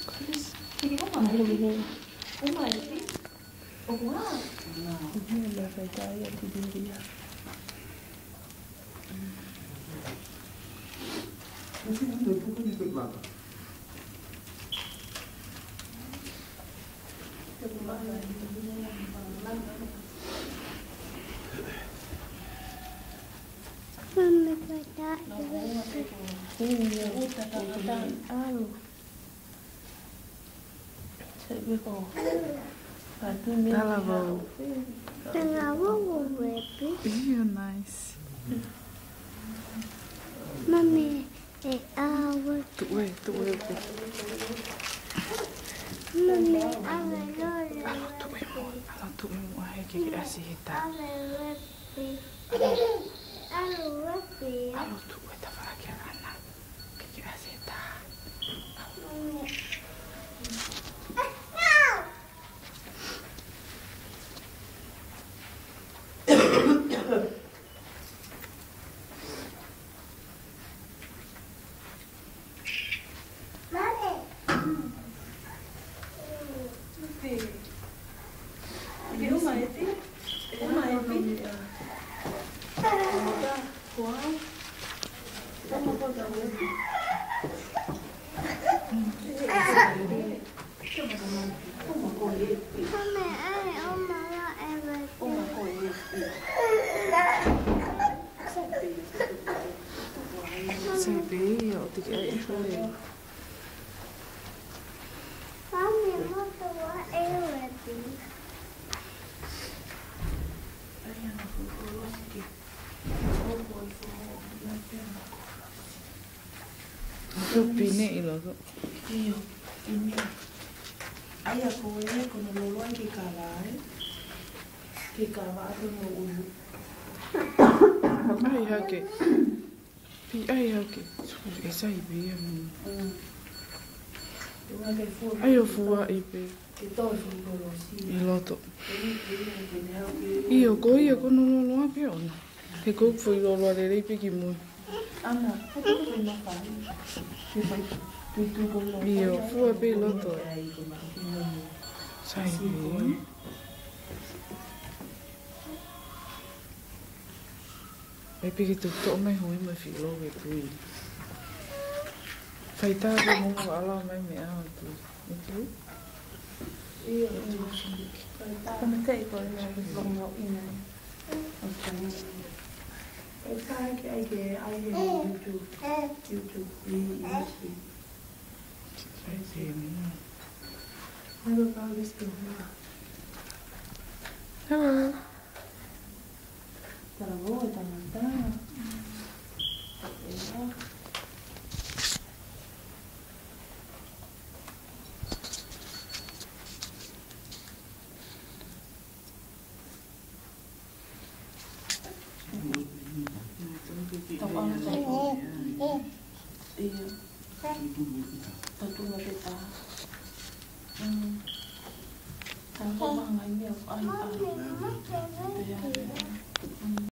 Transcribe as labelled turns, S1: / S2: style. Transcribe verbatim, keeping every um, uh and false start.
S1: Sige ko pa. Umay. O nga.
S2: Hindi na may kaya hindi niya.
S3: Kasi ano, buko nito ba?
S4: Mami kata
S2: Hindi niya. Alo. Sabi ko.
S5: Talaga.
S4: Tengawa ko baby.
S5: Ew, nice.
S4: Mami eh awa.
S5: Tuwe, tuwe.
S4: Mami awa lola.
S5: Alo, tuwe mo. Alo, tuwe mo. Ay, kikasi hita.
S4: Awa baby. Awa baby.
S5: Alo, tuwe. Tafarakia anak. Kikasi hita.
S4: Mami.
S5: Sabi, o tika ay huli.
S4: Mami mo tawa eh baby.
S5: Ito pine ilo ko.
S2: Iyo, ini. Aya ko eh kono lolo ki kalai. Ki kawa ko mo ulu.
S5: Ay, hake. Pi, ay, hake. Esa ibe mo. Ay, o fua ibe. Iloto. Iyo ko ia kono lolo ape ona. Ke ko foi lolo ale ibe ki mo.
S2: Ana, ko ko no fa. Ki fa. Tu tu ko no.
S5: Iyo fua be loto. Sai be. Ai pigi tu to mai hoi mai fi lo we pui. Fai ta ko mo ala mai me a tu. Tu.
S2: Iyo. Kami kai ko na long no ina. Okay. Kai ke ai ke ai ke YouTube. YouTube ni ni.
S5: Sai be ni.
S2: Hello, guys.
S5: Hello.
S2: Trabajo, también. Tentu nggak kita. Hmm. Tanpa bangga ini, ay ay.